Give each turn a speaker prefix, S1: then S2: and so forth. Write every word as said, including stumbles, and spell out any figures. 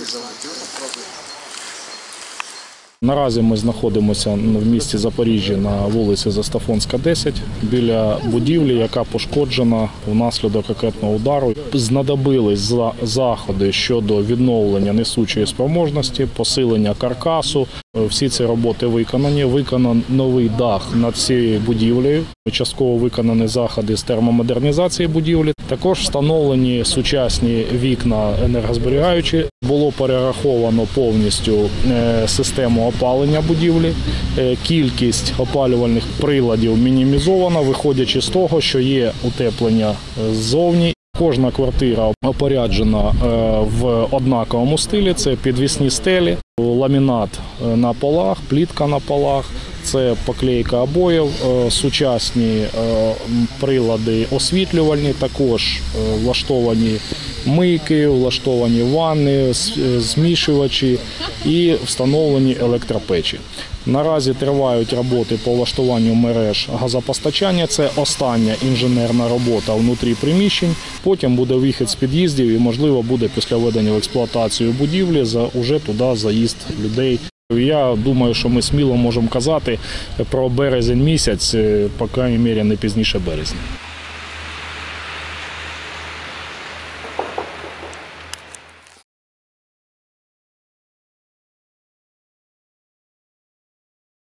S1: Наразі ми знаходимося в місті Запоріжжя на вулиці Застафонська, десять, біля будівлі, яка пошкоджена внаслідок ракетного удару. Знадобились заходи щодо відновлення несучої спроможності, посилення каркасу. Всі ці роботи виконані. Виконаний новий дах над цією будівлею. Частково виконані заходи з термомодернізації будівлі. Також встановлені сучасні вікна енергозберігаючі. Було перераховано повністю систему опалення будівлі. Кількість опалювальних приладів мінімізована, виходячи з того, що є утеплення ззовні. Кожна квартира опоряджена в однаковому стилі, це підвісні стелі, ламінат на полах, плітка на полах, це поклейка обоїв, сучасні прилади освітлювальні, також влаштовані мийки, влаштовані ванни, змішувачі і встановлені електропечі. Наразі тривають роботи по влаштуванню мереж газопостачання. Це остання інженерна робота внутрі приміщень. Потім буде вихід з під'їздів і, можливо, буде після введення в експлуатацію будівлі вже туди заїзд людей. Я думаю, що ми сміло можемо казати про березень місяць, по крайній мірі, не пізніше березня.